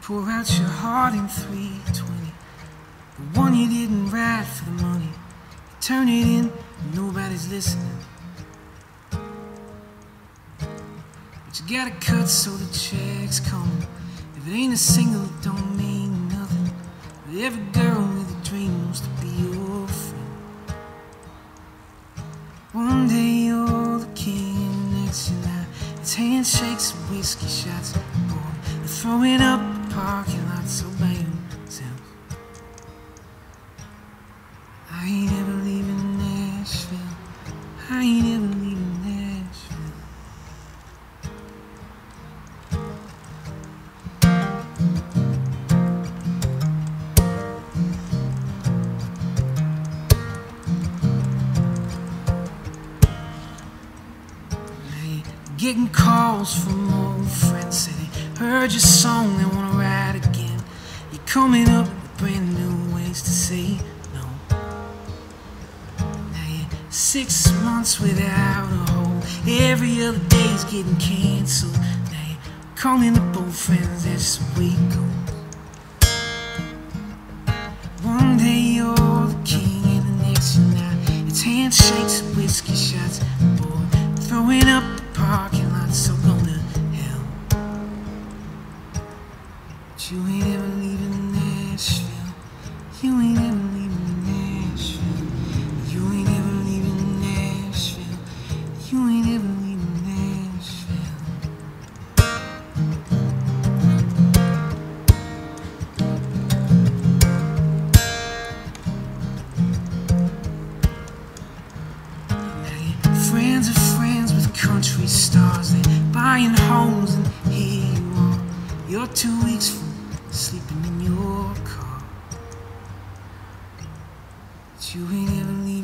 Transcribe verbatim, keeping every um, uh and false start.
Pour out your heart in three twenty, the one you didn't write for the money. You turn it in, and nobody's listening. But you gotta cut so the check's coming. If it ain't a single, it don't mean nothing. But every girl with a dream wants to be your friend. One day you're the king, and next you're not. It's handshakes and whiskey shots. Boy, they're throwing up the parking lot so by yourself. I ain't ever leaving Nashville. I ain't ever leaving Nashville. Getting calls from old friends, say they heard your song, they wanna write again. You're coming up with brand new ways to say no. Now you're six months without a home. Every other day's getting cancelled. Now you're calling up old friends, that's the way it goes. One day you're the king and the next you're not. It's handshakes and whiskey shots. Boy, throwing up parking lot, so go to hell. But you ain't ever leaving Nashville. You ain't ever leaving Nashville. You ain't ever leaving Nashville. You ain't ever leaving Nashville. Now your friends are friends with country stars, they buying homes, and here you are. You're two weeks from sleeping in your car. But you ain't ever leaving.